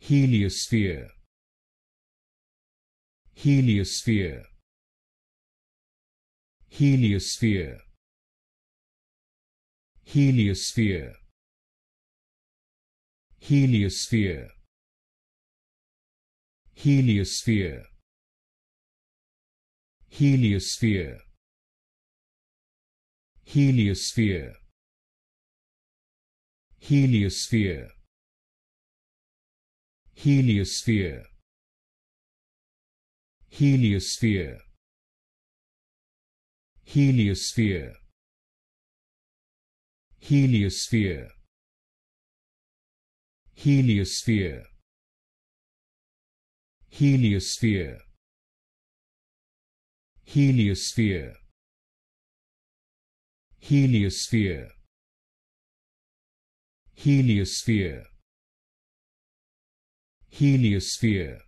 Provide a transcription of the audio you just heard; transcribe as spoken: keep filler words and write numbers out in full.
Heliosphere, Heliosphere, Heliosphere, Heliosphere, Heliosphere, Heliosphere, Heliosphere, Heliosphere, Heliosphere, Heliosphere, Heliosphere, Heliosphere, Heliosphere, Heliosphere, Heliosphere, Heliosphere, Heliosphere, Heliosphere, Heliosphere,